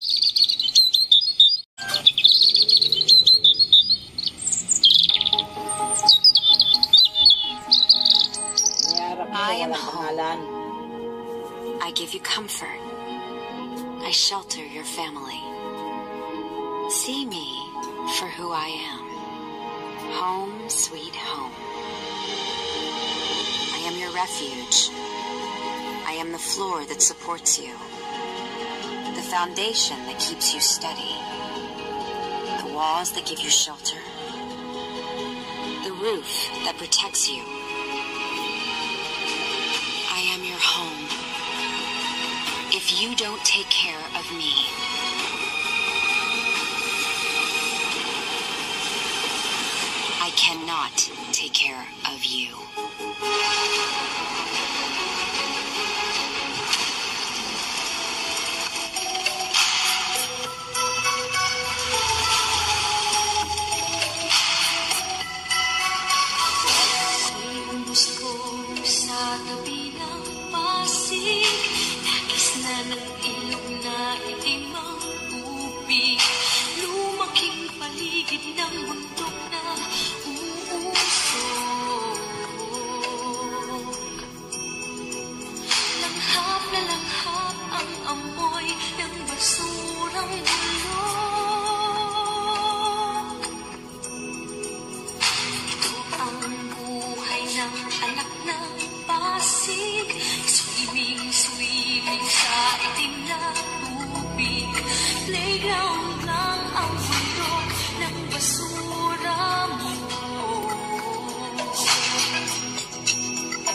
I am home. I give you comfort. I shelter your family. See me for who I am. Home, sweet home. I am your refuge. I am the floor that supports you. The foundation that keeps you steady. The walls that give you shelter. The roof that protects you. I am your home. If you don't take care of me, I cannot take care of you.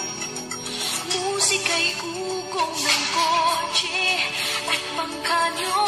Musika'y ugong ng kotse at bangka nyo.